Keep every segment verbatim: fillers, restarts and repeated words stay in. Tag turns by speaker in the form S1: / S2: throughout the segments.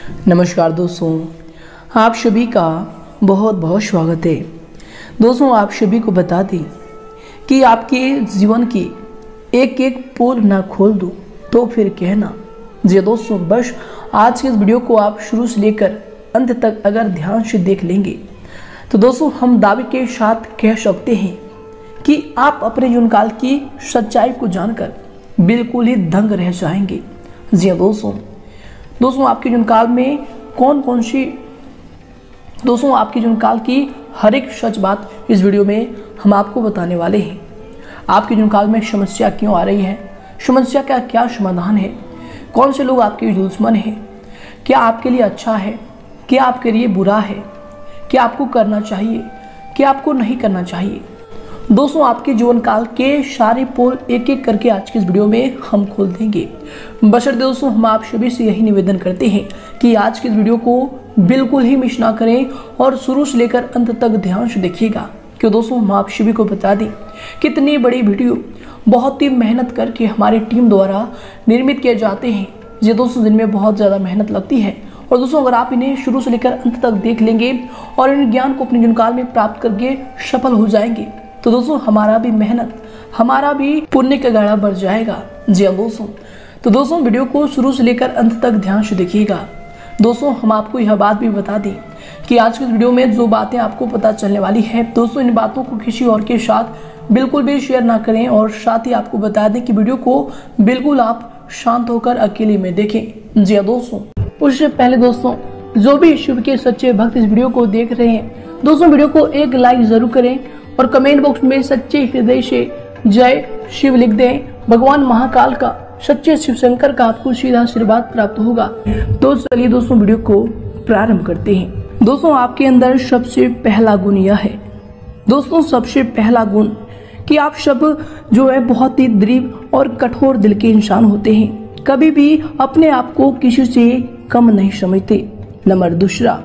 S1: नमस्कार दोस्तों, आप सभी का बहुत बहुत स्वागत है। दोस्तों, आप सभी को बता दें कि आपके जीवन की एक एक पोल ना खोल दूं तो फिर कहना। जी दोस्तों, बस आज के इस वीडियो को आप शुरू से लेकर अंत तक अगर ध्यान से देख लेंगे तो दोस्तों हम दावे के साथ कह सकते हैं कि आप अपने जीवन काल की सच्चाई को जानकर बिल्कुल ही दंग रह जाएंगे। जी दोस्तों दोस्तों आपके जीवन काल में कौन कौन सी दोस्तों आपके जीवन काल की हर एक सच बात इस वीडियो में हम आपको बताने वाले हैं। आपके जीवन काल में समस्या क्यों आ रही है, समस्या का क्या समाधान है, कौन से लोग आपके दुश्मन हैं, क्या आपके लिए अच्छा है, क्या आपके लिए बुरा है, क्या आपको करना चाहिए, क्या आपको नहीं करना चाहिए। दोस्तों आपके जीवन काल के सारे पोल एक एक करके आज की इस वीडियो में हम खोल देंगे। बशर्ते दोस्तों हम आप सभी से यही निवेदन करते हैं कि आज की इस वीडियो को बिल्कुल ही मिस ना करें और शुरू से लेकर अंत तक ध्यान से देखिएगा। क्यों दोस्तों हम आप सभी को बता दें कितनी बड़ी वीडियो बहुत ही मेहनत करके हमारी टीम द्वारा निर्मित किए जाते हैं। ये दोस्तों जिनमें बहुत ज़्यादा मेहनत लगती है और दोस्तों अगर आप इन्हें शुरू से लेकर अंत तक देख लेंगे और इन ज्ञान को अपने जीवन काल में प्राप्त करके सफल हो जाएंगे तो दोस्तों हमारा भी मेहनत, हमारा भी पुण्य का गाड़ा बढ़ जाएगा। जी हाँ दोस्तों, तो दोस्तों वीडियो को शुरू से लेकर अंत तक ध्यान से देखिएगा। दोस्तों हम आपको यह बात भी बता दें कि आज की वीडियो में जो बातें आपको पता चलने वाली है दोस्तों इन बातों को किसी और के साथ बिल्कुल भी शेयर ना करें और साथ ही आपको बता दें कि वीडियो को बिल्कुल आप शांत होकर अकेले में देखें। जी हाँ दोस्तों, उससे पहले दोस्तों जो भी शिव के सच्चे भक्त इस वीडियो को देख रहे हैं दोस्तों वीडियो को एक लाइक जरूर करें और कमेंट बॉक्स में सच्चे हृदय से जय शिव लिख दें। भगवान महाकाल का, सच्चे शिव शंकर का आपको सीधा आशीर्वाद प्राप्त होगा। तो चलिए दोस्तों वीडियो को प्रारंभ करते हैं। दोस्तों आपके अंदर सबसे पहला गुण यह है दोस्तों सबसे पहला गुण कि आप सब जो है बहुत ही दृढ़ और कठोर दिल के इंसान होते हैं, कभी भी अपने आप को किसी से कम नहीं समझते। नंबर दूसरा,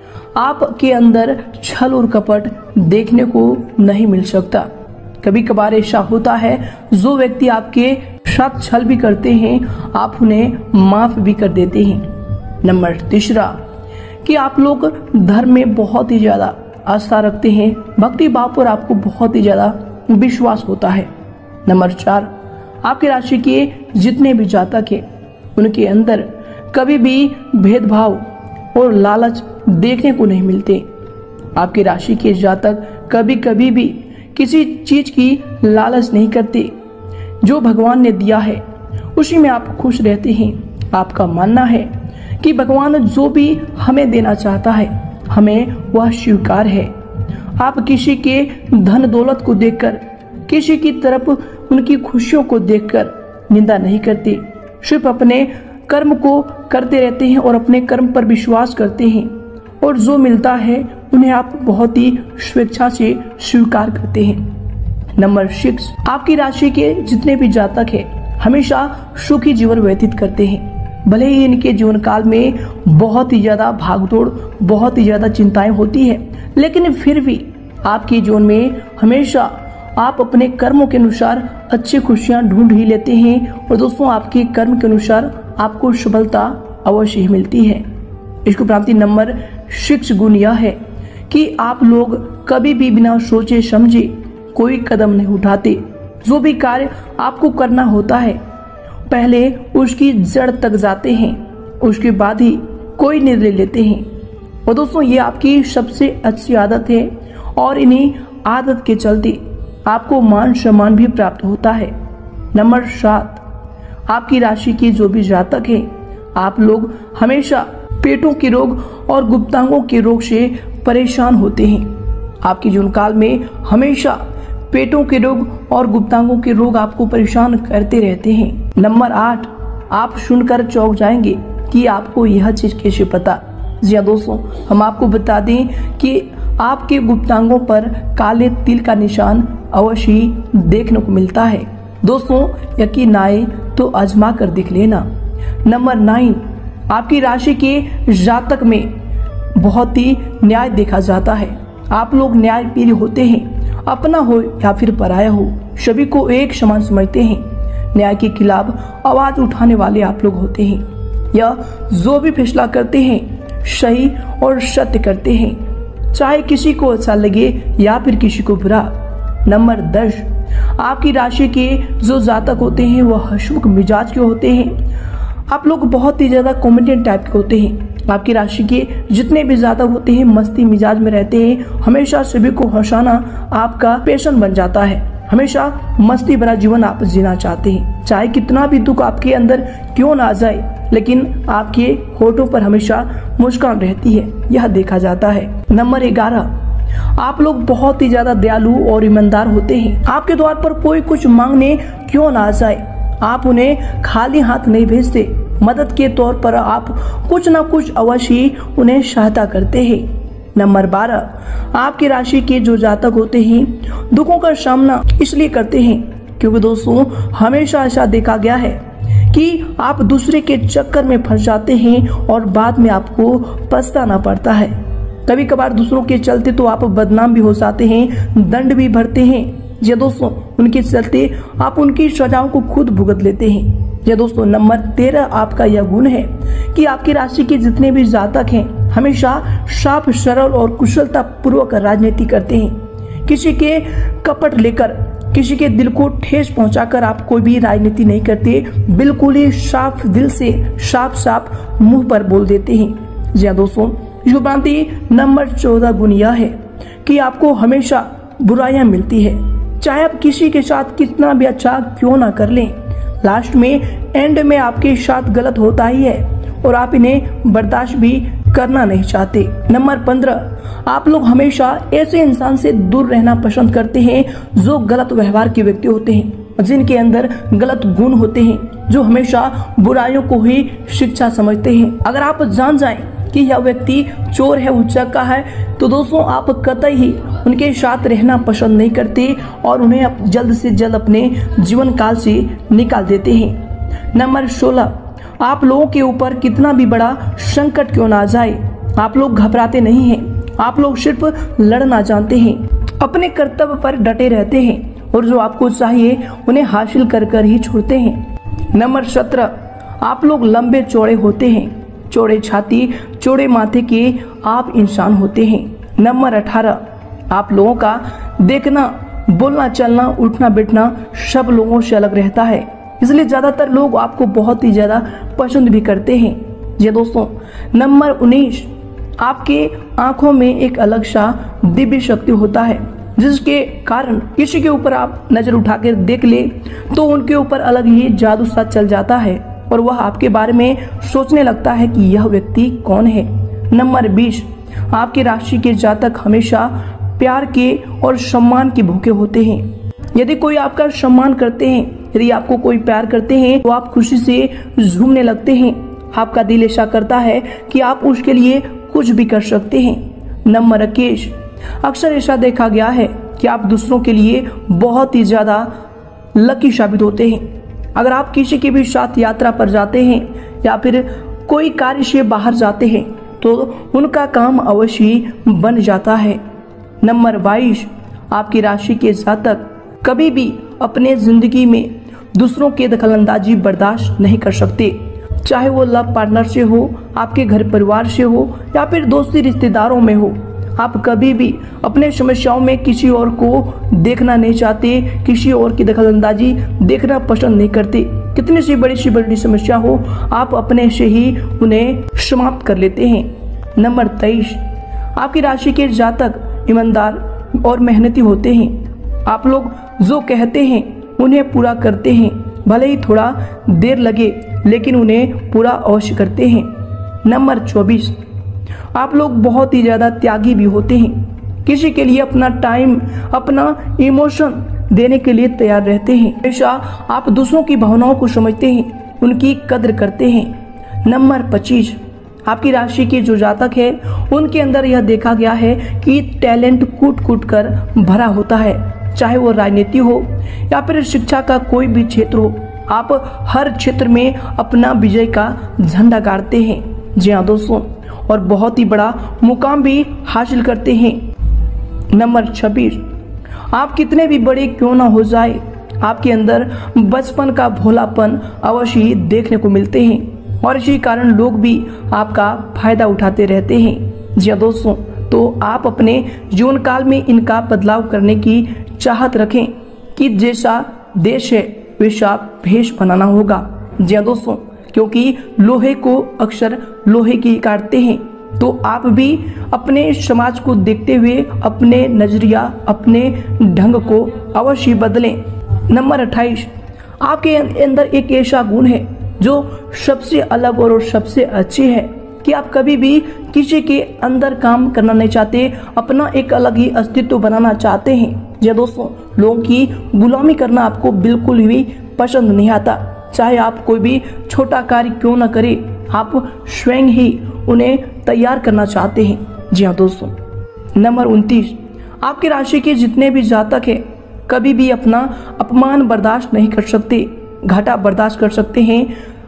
S1: आपके अंदर छल और कपट देखने को नहीं मिल सकता। कभी कभार ऐसा होता है जो व्यक्ति आपके साथ छल भी करते हैं आप उन्हें माफ भी कर देते हैं। नंबर तीसरा कि आप लोग धर्म में बहुत ही ज्यादा आस्था रखते हैं, भक्ति भाव पर आपको बहुत ही ज्यादा विश्वास होता है। नंबर चार, आपकी राशि के जितने भी जातक हैं उनके अंदर कभी भी भेदभाव और लालच देखने को नहीं मिलते। आपकी राशि के जातक कभी कभी भी किसी चीज की लालच नहीं करते, जो भगवान ने दिया है उसी में आप खुश रहते हैं। आपका मानना है कि भगवान जो भी हमें देना चाहता है हमें वह स्वीकार है। आप किसी के धन दौलत को देखकर, किसी की तरफ उनकी खुशियों को देखकर निंदा नहीं करते, सिर्फ अपने कर्म को करते रहते हैं और अपने कर्म पर विश्वास करते हैं और जो मिलता है उन्हें आप बहुत ही स्वेच्छा से स्वीकार करते हैं। नंबर सिक्स, आपकी राशि के जितने भी जातक हैं हमेशा सुखी जीवन व्यतीत करते हैं। भले ही इनके जीवन काल में बहुत ही ज्यादा भागदौड़, बहुत ही ज्यादा चिंताएं होती है, लेकिन फिर भी आपके जीवन में हमेशा आप अपने कर्मों के अनुसार अच्छी खुशियां ढूंढ ही लेते हैं और दोस्तों आपके कर्म के अनुसार आपको सफलता अवश्य ही मिलती है। इसको प्राप्ति नंबर सिक्स गुण यह है कि आप लोग कभी भी बिना सोचे समझे कोई कदम नहीं उठाते। जो भी कार्य आपको करना होता है पहले उसकी जड़ तक जाते हैं, उसके बाद ही कोई निर्णय लेते हैं। और दोस्तों ये आपकी सबसे अच्छी आदत है और इन्हीं आदत के चलते आपको मान सम्मान भी प्राप्त होता है। नंबर सात, आपकी राशि के जो भी जातक हैं आप लोग हमेशा पेटों के रोग और गुप्तांगों के रोग से परेशान होते हैं। आपके जीवन काल में हमेशा पेटों के रोग और गुप्तांगों के रोग आपको परेशान करते रहते हैं। नंबर आठ, आप सुनकर चौंक जाएंगे कि आपको यह चीज कैसे पता। जी हाँ दोस्तों, हम आपको बता दें कि आपके गुप्तांगों पर काले तिल का निशान अवश्य देखने को मिलता है। दोस्तों यकीन आए तो आजमा कर देख लेना। नंबर नाइन, आपकी राशि के जातक में बहुत ही न्याय देखा जाता है। आप लोग न्याय प्रिय होते हैं, अपना हो या फिर पराया हो सभी को एक समान समझते हैं। न्याय के खिलाफ आवाज उठाने वाले आप लोग होते हैं। यह जो भी फैसला करते हैं सही और सत्य करते हैं, चाहे किसी को अच्छा लगे या फिर किसी को बुरा। नंबर दस, आपकी राशि के जो जातक होते हैं वह हंसमुख मिजाज के होते हैं। आप लोग बहुत ही ज्यादा कॉमेडियन टाइप के होते हैं। आपकी राशि के जितने भी जातक होते हैं मस्ती मिजाज में रहते हैं, हमेशा सभी को हंसाना आपका पैशन बन जाता है। हमेशा मस्ती भरा जीवन आप जीना चाहते हैं, चाहे कितना भी दुख आपके अंदर क्यों ना आ जाए, लेकिन आपके होठों पर हमेशा मुस्कान रहती है, यह देखा जाता है। नंबर ग्यारह, आप लोग बहुत ही ज्यादा दयालु और ईमानदार होते हैं। आपके द्वार पर कोई कुछ मांगने क्यों ना आ जाए, आप उन्हें खाली हाथ नहीं भेजते। मदद के तौर पर आप कुछ ना कुछ अवश्य उन्हें सहायता करते हैं। नंबर बारह, आपकी राशि के जो जातक होते हैं दुखों का सामना इसलिए करते हैं क्योंकि दोस्तों हमेशा ऐसा देखा गया है कि आप दूसरे के चक्कर में फंस जाते हैं और बाद में आपको पछताना पड़ता है। कभी कभार दूसरों के चलते तो आप बदनाम भी हो जाते हैं, दंड भी भरते हैं। ये दोस्तों उनके चलते आप उनकी सजाओं को खुद भुगत लेते हैं। ये दोस्तों नंबर तेरह, आपका यह गुण है कि आपकी राशि के जितने भी जातक हैं हमेशा साफ सरल और कुशलता पूर्वक राजनीति करते हैं। किसी के कपट लेकर, किसी के दिल को ठेस पहुंचाकर आप कोई भी राजनीति नहीं करते, बिल्कुल ही साफ दिल से साफ साफ मुंह पर बोल देते हैं। जी दोस्तों, युगांति नंबर चौदह गुण यह है कि आपको हमेशा बुराइयां मिलती है, चाहे आप किसी के साथ कितना भी अच्छा क्यों ना कर लें, लास्ट में एंड में आपके साथ गलत होता ही है और आप इन्हें बर्दाश्त भी करना नहीं चाहते। नंबर पंद्रह, आप लोग हमेशा ऐसे इंसान से दूर रहना पसंद करते हैं जो गलत व्यवहार के व्यक्ति होते हैं, जिनके अंदर गलत गुण होते हैं, जो हमेशा बुराइयों को ही शिक्षा समझते हैं। अगर आप जान जाएं कि यह व्यक्ति चोर है, उच्चका है, तो दोस्तों आप कतई ही उनके साथ रहना पसंद नहीं करते और उन्हें जल्द से जल्द अपने जीवन काल से निकाल देते हैं। नंबर सोलह, आप लोगों के ऊपर कितना भी बड़ा संकट क्यों ना आ जाए, आप लोग घबराते नहीं हैं। आप लोग सिर्फ लड़ना जानते हैं, अपने कर्तव्य पर डटे रहते हैं और जो आपको चाहिए उन्हें हासिल कर कर ही छोड़ते हैं। नंबर सत्रह, आप लोग लंबे चौड़े होते हैं, चौड़े छाती चौड़े माथे के आप इंसान होते हैं। नंबर अठारह, आप लोगों का देखना, बोलना, चलना, उठना बैठना सब लोगों से अलग रहता है, इसलिए ज्यादातर लोग आपको बहुत ही ज्यादा पसंद भी करते हैं। ये दोस्तों नंबर उन्नीस, आपके आंखों में एक अलग सा दिव्य शक्ति होता है, जिसके कारण किसी के ऊपर आप नजर उठाकर देख ले तो उनके ऊपर अलग ही जादू सा चल जाता है और वह आपके बारे में सोचने लगता है कि यह व्यक्ति कौन है। नंबर बीस, आपकी राशि के जातक हमेशा प्यार के और सम्मान के भूखे होते हैं। यदि कोई आपका सम्मान करते हैं, यदि आपको कोई प्यार करते हैं तो आप खुशी से झूमने लगते हैं। आपका दिल ऐसा करता है कि आप उसके लिए कुछ भी कर सकते हैं। नंबर इक्कीस, अक्सर ऐसा देखा गया है कि आप दूसरों के लिए बहुत ही ज्यादा लकी साबित होते हैं। अगर आप किसी के भी साथ यात्रा पर जाते हैं या फिर कोई कार्य से बाहर जाते हैं तो उनका काम अवश्य बन जाता है। नंबर बाईस, आपकी राशि के जातक कभी भी अपने जिंदगी में दूसरों के दखलंदाजी बर्दाश्त नहीं कर सकते, चाहे वो लव पार्टनर से हो, आपके घर परिवार से हो या फिर दोस्ती रिश्तेदारों में हो। आप कभी भी अपने समस्याओं में किसी और को देखना नहीं चाहते, किसी और की दखलंदाजी देखना पसंद नहीं करते। कितनी सी बड़ी सी बड़ी समस्या हो आप अपने से ही उन्हें समाप्त कर लेते हैं। नंबर तेईस, आपकी राशि के जातक ईमानदार और मेहनती होते हैं। आप लोग जो कहते हैं उन्हें पूरा करते हैं, भले ही थोड़ा देर लगे लेकिन उन्हें पूरा अवश्य करते हैं। नंबर चौबीस, आप लोग बहुत ही ज्यादा त्यागी भी होते हैं, किसी के लिए अपना टाइम, अपना इमोशन देने के लिए तैयार रहते हैं। हमेशा आप दूसरों की भावनाओं को समझते हैं, उनकी कद्र करते हैं। नंबर पच्चीस, आपकी राशि के जो जातक है उनके अंदर यह देखा गया है कि टैलेंट कूट कूट कर भरा होता है, चाहे वो राजनीति हो या फिर शिक्षा का कोई भी क्षेत्र हो। आप हर क्षेत्र में अपना विजय का झंडा गाड़ते हैं। जी हाँ दोस्तों, और बहुत ही बड़ा मुकाम भी हासिल करते हैं। नंबर छब्बीस, आप कितने भी बड़े क्यों ना हो जाए, आपके अंदर बचपन का भोलापन अवश्य ही देखने को मिलते हैं। और इसी कारण लोग भी आपका फायदा उठाते रहते हैं। जी हाँ दोस्तों, तो आप अपने जीवन काल में इनका बदलाव करने की चाहत रखें कि जैसा देश है वैसा भेष बनाना होगा। जी हाँ दोस्तों, क्योंकि लोहे को अक्सर लोहे की काटते हैं, तो आप भी अपने समाज को देखते हुए अपने नजरिया, अपने ढंग को अवश्य बदलें। नंबर अट्ठाईस, आपके अंदर एक ऐसा गुण है जो सबसे अलग और सबसे अच्छी है कि आप कभी भी किसी के अंदर काम करना नहीं चाहते, अपना एक अलग ही अस्तित्व बनाना चाहते हैं। जी दोस्तों, लोगों की गुलामी करना आपको बिल्कुल भी पसंद नहीं आता। चाहे आप कोई भी छोटा कार्य क्यों न करें, आप स्वयं ही उन्हें तैयार करना चाहते हैं। जी हाँ दोस्तों। नंबर उनतीस, आपकी राशि के जितने भी जातक हैं कभी भी अपना अपमान बर्दाश्त नहीं कर सकते, घाटा बर्दाश्त कर सकते हैं,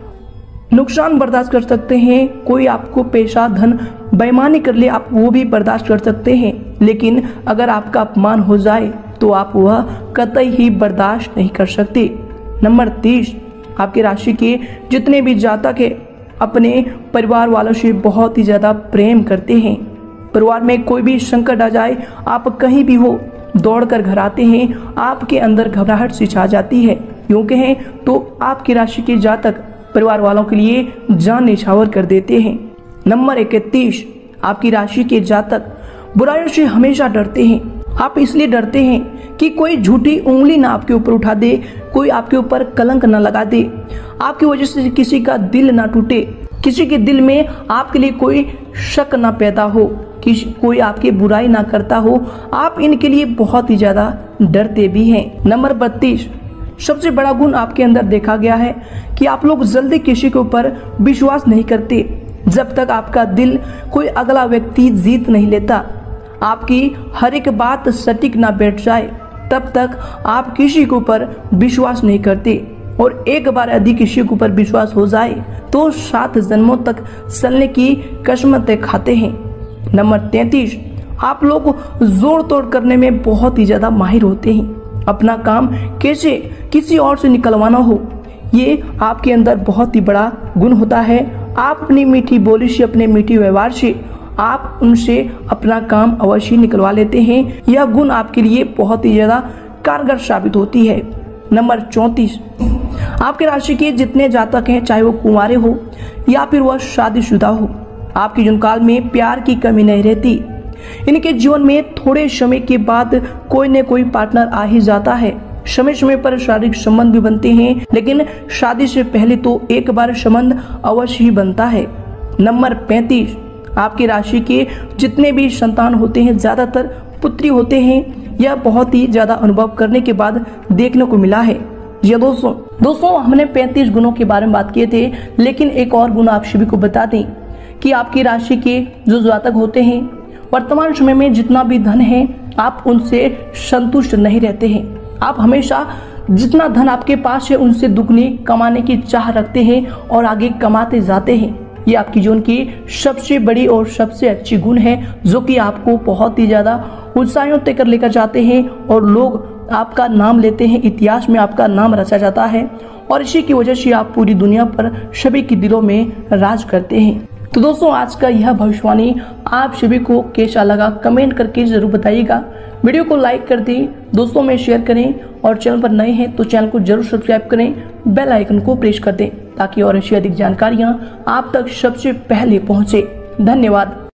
S1: नुकसान बर्दाश्त कर सकते हैं, कोई आपको पैसा धन बेईमानी कर ले आप वो भी बर्दाश्त कर सकते हैं, लेकिन अगर आपका अपमान हो जाए तो आप वह कतई ही बर्दाश्त नहीं कर सकते। नंबर तीस, आपकी राशि के जितने भी जातक हैं अपने परिवार वालों से बहुत ही ज़्यादा प्रेम करते हैं। परिवार में कोई भी संकट आ जाए, आप कहीं भी हो दौड़कर घर आते हैं, आपके अंदर घबराहट सी छा जाती है। यूँ कहें तो आपकी राशि के जातक परिवार वालों के लिए जान निछावर कर देते हैं। नंबर इकतीस, आपकी राशि के जातक बुराइयों से हमेशा डरते हैं। आप इसलिए डरते हैं कि कोई झूठी उंगली ना आपके ऊपर उठा दे, कोई आपके ऊपर कलंक ना लगा दे, आपकी वजह से किसी का दिल ना टूटे, किसी के दिल में आपके लिए कोई शक ना पैदा हो, किसी कोई आपकी बुराई ना करता हो। आप इनके लिए बहुत ही ज्यादा डरते भी हैं। नंबर बत्तीस, सबसे बड़ा गुण आपके अंदर देखा गया है कि आप लोग जल्दी किसी के ऊपर विश्वास नहीं करते जब तक आपका दिल कोई अगला व्यक्ति जीत नहीं लेता। आपकी हर एक बात सटीक ना बैठ जाए तब तक आप किसी के ऊपर विश्वास नहीं करते, और एक बार यदि किसी के ऊपर विश्वास हो जाए तो सात जन्मों तक चलने की कसमत खाते हैं। नंबर तैंतीस, आप लोग जोड़ तोड़ करने में बहुत ही ज्यादा माहिर होते हैं। अपना काम कैसे किसी और से निकलवाना हो, ये आपके अंदर बहुत ही बड़ा गुण होता है। आप अपनी मीठी बोली से, अपने मीठी व्यवहार से आप उनसे अपना काम अवश्य निकलवा लेते हैं। यह गुण आपके लिए बहुत ही ज्यादा कारगर साबित होती है। नंबर चौंतीस, आपके राशि के जितने जातक हैं, चाहे वो कुंवारे हो या फिर वह शादीशुदा हो, आपके जीवन काल में प्यार की कमी नहीं रहती। इनके जीवन में थोड़े समय के बाद कोई न कोई पार्टनर आ ही जाता है। समय समय पर शारीरिक संबंध भी बनते हैं, लेकिन शादी से पहले तो एक बार संबंध अवश्य ही बनता है। नंबर पैंतीस, आपकी राशि के जितने भी संतान होते हैं ज्यादातर पुत्री होते हैं। यह बहुत ही ज्यादा अनुभव करने के बाद देखने को मिला है। जी दोस्तों दोस्तों हमने पैंतीस गुणों के बारे में बात किए थे, लेकिन एक और गुण आप सभी को बता दें कि आपकी राशि के जो जातक होते हैं वर्तमान समय में जितना भी धन है आप उनसे संतुष्ट नहीं रहते हैं। आप हमेशा जितना धन आपके पास है उनसे दुगनी कमाने की चाह रखते हैं और आगे कमाते जाते हैं। ये आपकी जीवन की सबसे बड़ी और सबसे अच्छी गुण है, जो कि आपको बहुत ही ज्यादा ऊंचाइयों तक कर लेकर जाते हैं और लोग आपका नाम लेते हैं, इतिहास में आपका नाम रचा जाता है, और इसी की वजह से आप पूरी दुनिया पर सभी के दिलों में राज करते हैं। तो दोस्तों आज का यह भविष्यवाणी आप सभी को कैसा लगा कमेंट करके जरूर बताइएगा। वीडियो को लाइक कर दें, दोस्तों में शेयर करें, और चैनल पर नए हैं तो चैनल को जरूर सब्सक्राइब करें, बेल आइकन को प्रेस कर दें ताकि और ऐसी अधिक जानकारियां आप तक सबसे पहले पहुंचे। धन्यवाद।